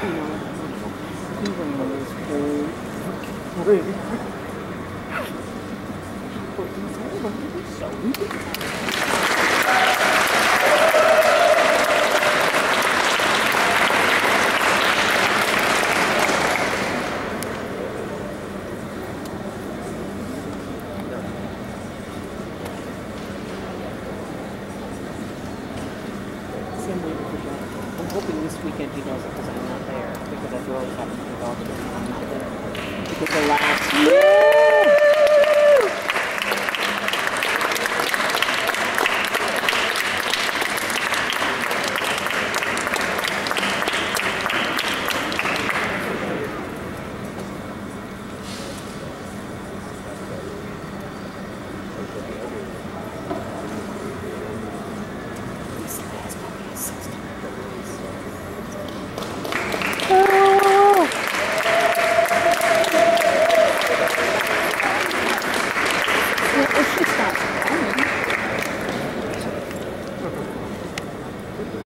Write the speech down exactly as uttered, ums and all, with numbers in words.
you know, he ran his whole fucking but he's over, so he did. I'm hoping this weekend he does it because I'm not there. Because I feel like having my dog I'm not there. Because the last year.